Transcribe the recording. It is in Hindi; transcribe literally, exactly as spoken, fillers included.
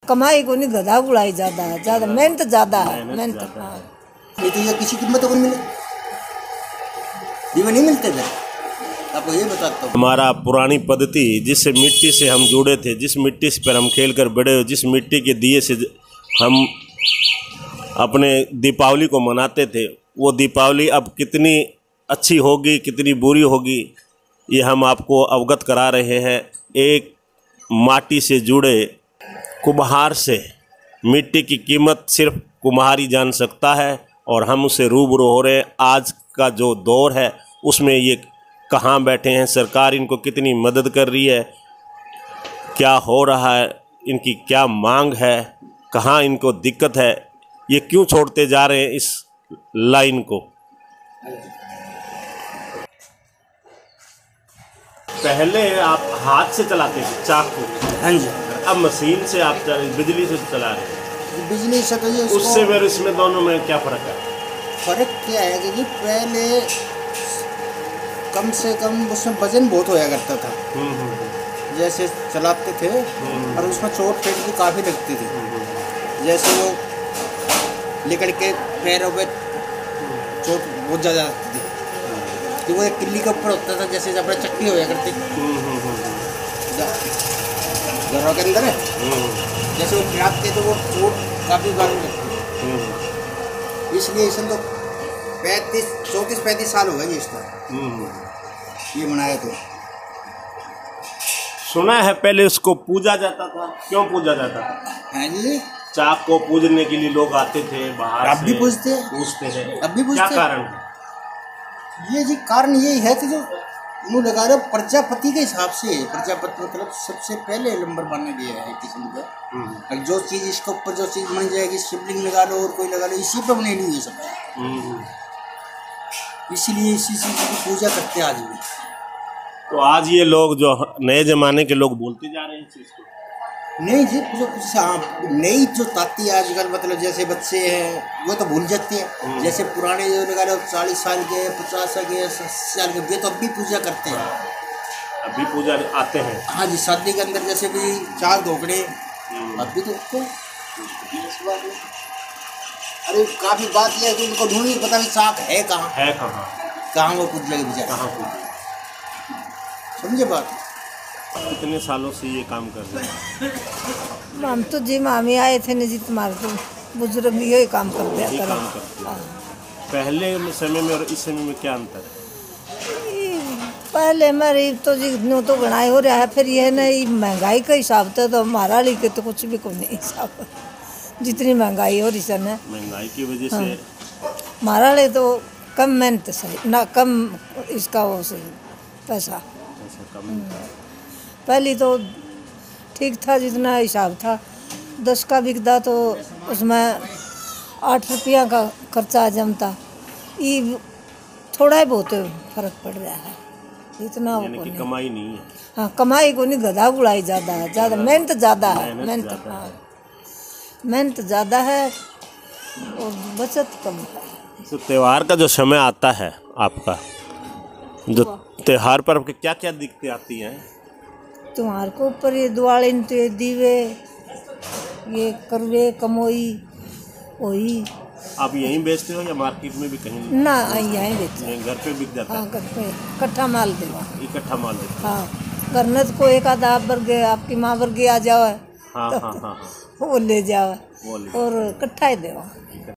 कमाई को नहीं गधा गुड़ाई ज्यादा है, ज्यादा मेहनत ज्यादा है, मेहनत। ये तो ये किसी कीमत को नहीं मिले, ये नहीं मिलते थे, आपको ये बताता हूँ। हमारा पुरानी पद्धति जिस मिट्टी से हम जुड़े थे, जिस मिट्टी पर हम खेल कर बड़े हुए, जिस मिट्टी के दिए से हम अपने दीपावली को मनाते थे, वो दीपावली अब कितनी अच्छी होगी कितनी बुरी होगी ये हम आपको अवगत करा रहे हैं। एक माटी से जुड़े कुम्हार से मिट्टी की कीमत सिर्फ कुम्हार ही जान सकता है, और हम उससे रूबरू हो रहे हैं। आज का जो दौर है उसमें ये कहाँ बैठे हैं, सरकार इनको कितनी मदद कर रही है, क्या हो रहा है, इनकी क्या मांग है, कहाँ इनको दिक्कत है, ये क्यों छोड़ते जा रहे हैं इस लाइन को। पहले आप हाथ से चलाते थे चाकू, हाँ जी, अब मशीन से आप बिजली से चला रहे हैं। बिजली से तो ये उससे फिर इसमें दोनों में क्या फ़र्क है? फ़र्क क्या है कि पहले कम से कम उसमें वजन बहुत होया करता था, जैसे चलाते थे और उसमें चोट पेट भी काफ़ी लगती थी, जैसे वो लेकर के पैरों पे चोट बहुत ज़्यादा लगती थी, कि वो एक किल्ली के ऊपर होता था, जैसे अपने चक्की होया करती घरों के अंदर है, जैसे वो गिराते तो वो चोट काफ़ी बार लगती है। इसलिए इसमें तो पैंतीस चौंतीस पैंतीस साल हो गए इसका ये बनाया। तो सुना है पहले उसको पूजा जाता था, क्यों पूजा जाता था? हाँ जी, चाक को पूजने के लिए लोग आते थे बाहर, अब भी पूजते हैं, पूछते हैं, अब भी पूजते क्या हैं। कारण है? ये जी कारण यही है कि जो मुँह लगा रहे प्रजापति के हिसाब से, प्रजापति मतलब सबसे पहले नंबर मानने दिया है किस्म का, जो चीज़ इसके ऊपर जो चीज़ बन जाएगी, शिवलिंग लगा लो और कोई लगा लो, इसी पे बने नहीं है सब, इसीलिए इसी चीज़ की पूजा करते हैं आज भी। तो आज ये लोग जो नए जमाने के लोग बोलते जा रहे हैं इस चीज़ को, नहीं जी, जो नई जो ताती आजकल मतलब जैसे बच्चे हैं वो तो भूल जाते हैं, जैसे पुराने जो लगा लो चालीस साल के पचास साल के अस्सी साल के वे तो अब भी पूजा करते हैं, अभी पूजा आते हैं। हाँ जी, शादी के अंदर जैसे भी चार धोकड़े अब भी तो को अरे काफ़ी बात यह है कि उनको ढूंढ नहीं पता भी साख है कहाँ है कहाँ कहाँ वो पूज जाएगी बेचारा, कहाँ पूजा, समझे बात। कितने सालों से ये काम कर रहे हैं? हम तो जी मामी आए थे न जी, तुम्हारे तो बुजुर्ग यही काम कर दिया यही कर। काम करते हैं। पहले समय में और इस समय में क्या अंतर है? पहले मेरी तो जी नो तो गणाई हो रहा है, फिर यह नहीं महंगाई का हिसाब था तो हमारा लेके तो कुछ भी को नहीं हिसाब, जितनी महंगाई हो रही सर ने महंगाई की वजह से हमारा ले तो कम मेहनत सही ना, कम इसका वो सही पैसा कम। पहले तो ठीक था, जितना हिसाब था दस का बिकता तो उसमें आठ रुपया का खर्चा जमता, ये थोड़ा ही बहुत फर्क पड़ रहा है, इतना वो यानी कि कमाई नहीं है। हाँ, कमाई को नहीं गधा गुड़ाई ज़्यादा है, ज़्यादा मेहनत ज़्यादा है, मेहनत हाँ मेहनत ज़्यादा है और बचत कम है। तो त्यौहार का जो समय आता है आपका, जो त्यौहार पर आपके क्या क्या दिक्कतें आती हैं? तुम्हारे को ऊपर ये दिवाली ये दीवे ये करवे कमोई वही। आप यहीं बेचते हो या मार्केट में भी कहीं? ना यहीं बेचते हैं, घर पे बिक जाता है? हाँ घर पे इकट्ठा माल देवा, इकट्ठा माल देते? हाँ करने को एक आधा आप वर्गे आपकी माँ वर्गे आ जाओ, हाँ तो हाँ हाँ हाँ वो ले जाओ वो ले और इकट्ठा ही देवा।